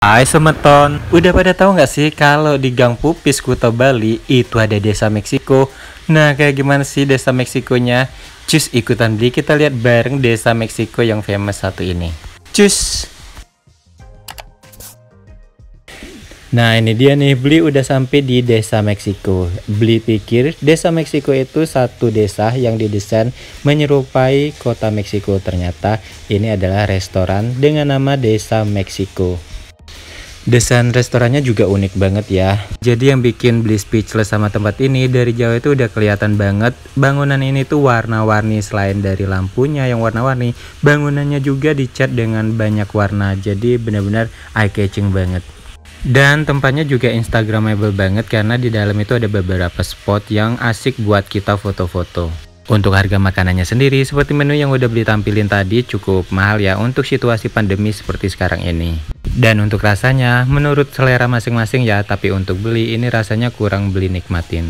Hai semeton, udah pada tahu nggak sih kalau di Gang Pupis Kuta Bali itu ada desa Meksiko? Nah, kayak gimana sih desa Meksikonya? Cus ikutan beli, kita lihat bareng desa Meksiko yang famous satu ini. Cus. Nah, ini dia nih, Beli udah sampai di desa Meksiko. Beli pikir desa Meksiko itu satu desa yang didesain menyerupai kota Meksiko. Ternyata ini adalah restoran dengan nama Desa Meksiko. Desain restorannya juga unik banget ya. Jadi yang bikin Beli speechless sama tempat ini, dari jauh itu udah kelihatan banget bangunan ini tuh warna-warni. Selain dari lampunya yang warna-warni, bangunannya juga dicat dengan banyak warna. Jadi benar-benar eye catching banget. Dan tempatnya juga instagramable banget karena di dalam itu ada beberapa spot yang asik buat kita foto-foto. Untuk harga makanannya sendiri, seperti menu yang udah Beli tampilin tadi, cukup mahal ya untuk situasi pandemi seperti sekarang ini. Dan untuk rasanya, menurut selera masing-masing ya, tapi untuk Beli ini rasanya kurang Beli nikmatin.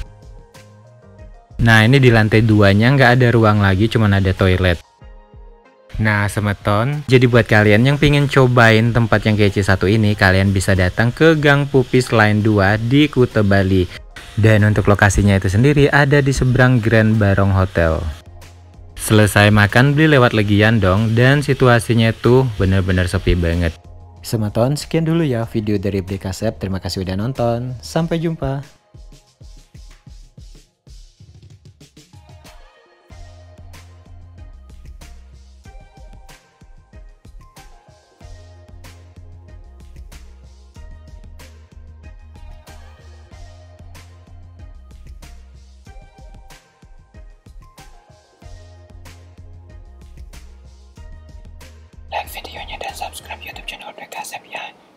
Nah, ini di lantai 2-nya nggak ada ruang lagi, cuman ada toilet. Nah semeton, jadi buat kalian yang pengen cobain tempat yang kece satu ini, kalian bisa datang ke Gang Pupis Line 2 di Kuta Bali. Dan untuk lokasinya itu sendiri ada di seberang Grand Barong Hotel. Selesai makan, Beli lewat legian dong, dan situasinya tuh bener-bener sepi banget. Semeton, sekian dulu ya video dari Beli Kasep. Terima kasih udah nonton, sampai jumpa. Like videonya dan subscribe YouTube channel Beli Kasep ya.